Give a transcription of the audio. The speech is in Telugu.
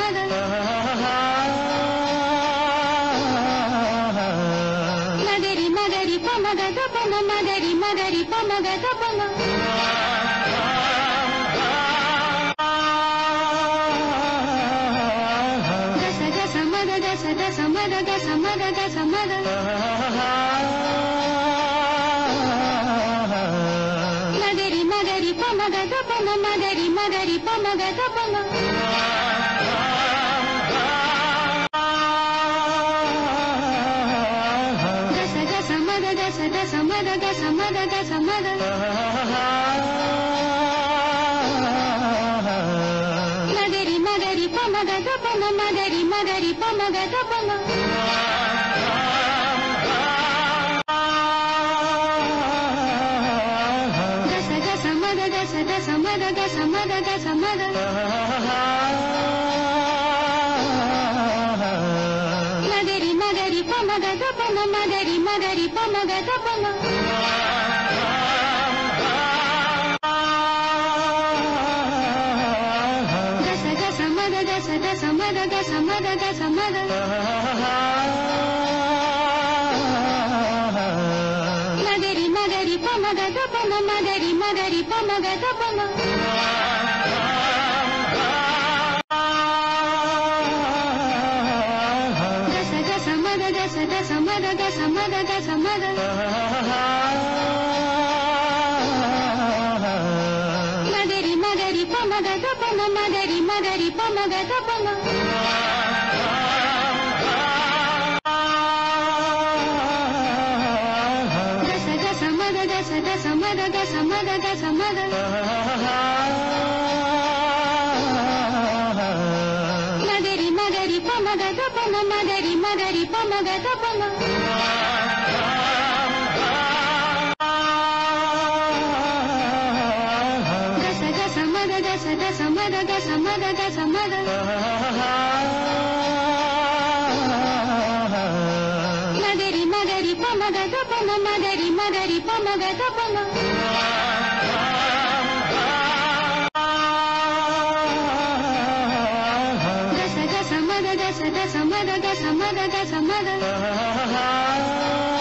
మద మగరి మగరి పమగ దపన మగరి మగరి పమగ దపన గస గస మద గస గస మద గస మద గస మద మగరి మగరి పమగ దపన మగరి మగరి పమగ దపన గస గస మద గస గస మద గస మద గస మద మగరి మగరి పమగ దపన మగరి మగరి పమగ దపన గస గస మద గస గస మద గస మద గస మద మగరి మగరి పమగ దపన మగరి మగరి పమగ దపన గస గస మద గస గస మద గస మద గస మద మగరి మగరి పమగ దపన మగరి మగరి పమగ దపన గస గస మద గస గస మద గస మద గస మద మగరి మగరి పమగ దపన మగరి మగరి పమగ దపన గస గస మద గస గస మద గస మద గస మద మగరి మగరి పమగ దపన మగరి మగరి పమగ దపన గస గస మద గస గస మద గస మద గస మద మగరి మగరి పమగ దపన మగరి మగరి పమగ దపన గస గస మద గస గస మద గస మద గస మద గస గస మద గస గస మద గస మద గస మద